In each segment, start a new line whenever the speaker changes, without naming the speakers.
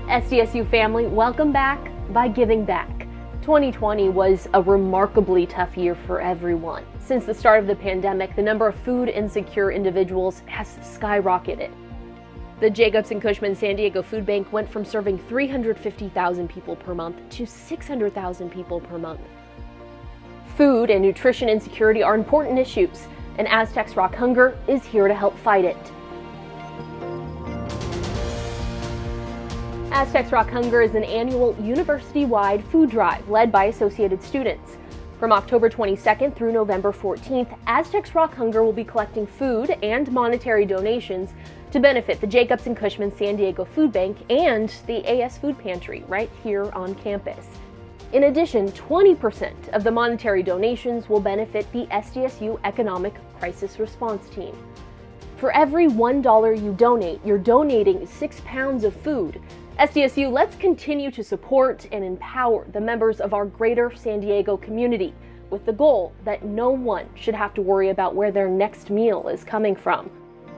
SDSU family, welcome back by giving back. 2020 was a remarkably tough year for everyone. Since the start of the pandemic, the number of food insecure individuals has skyrocketed. The Jacobs and Cushman San Diego Food Bank went from serving 350,000 people per month to 600,000 people per month. Food and nutrition insecurity are important issues, and Aztecs Rock Hunger is here to help fight it. Aztecs Rock Hunger is an annual university-wide food drive led by Associated Students. From October 22nd through November 14th, Aztecs Rock Hunger will be collecting food and monetary donations to benefit the Jacobs and Cushman San Diego Food Bank and the AS Food Pantry right here on campus. In addition, 20% of the monetary donations will benefit the SDSU Economic Crisis Response Team. For every $1 you donate, you're donating 6 pounds of food. SDSU, let's continue to support and empower the members of our greater San Diego community with the goal that no one should have to worry about where their next meal is coming from.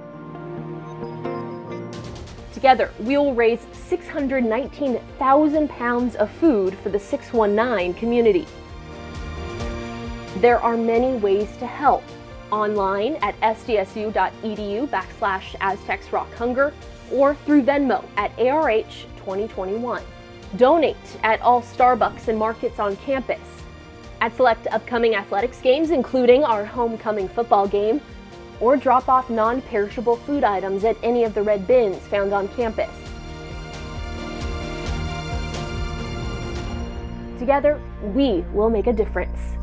Together, we will raise 619,000 pounds of food for the 619 community. There are many ways to help. Online at sdsu.edu/Aztecs Rock Hunger or through Venmo at ARH 2021. Donate at all Starbucks and markets on campus. At select upcoming athletics games, including our homecoming football game, or drop off non-perishable food items at any of the red bins found on campus. Together, we will make a difference.